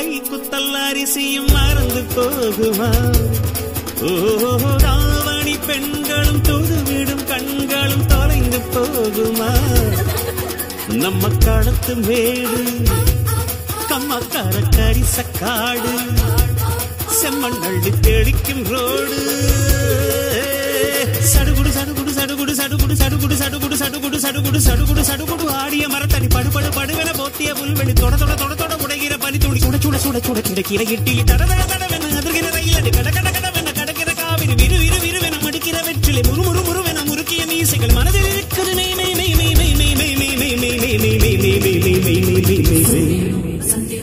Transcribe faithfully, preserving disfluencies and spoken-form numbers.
கை குத்தல் அரிசியும் மறந்து போகுமா? ராவணி பெண்களும் தொழுவிடும் கண்களும் தொலைந்து போகுமா? நம்ம களத்து மேடு கம்மக்கார கரிசக்காடு செம்மண் அள்ளி தெளிக்கும் ரோடு சடுகுடு சடுகுடு சடுகுடு சடுகுடு சடுகுடு சடுகுடு சடுகுடு சடுகுடு சடுகுடு சடுகுடு ஆடிய மரத்தடி படுபடு படுவென போத்திய புல்வெளி தொட தொட தொட தொட உடைகிற பனி துளி சுட சுட சுட சுட கிடக்கிற இட்டிலி தட தட தடவென அதிர்கிற ரயிலடி கட கட கடவென கடக்கிற காவிரி விறு விறு விறுவென மடிக்கிற வெற்றிலை முறு முறு முறுவென முறுக்கிய மீசைகள் மனதில் இருக்கிற மெய் மெய் மெய் மெய் மெய் மெய் மெய் மெய் மெய் மெய் மெய் மெய் மெய் மெய் மெய் மெய் மெய்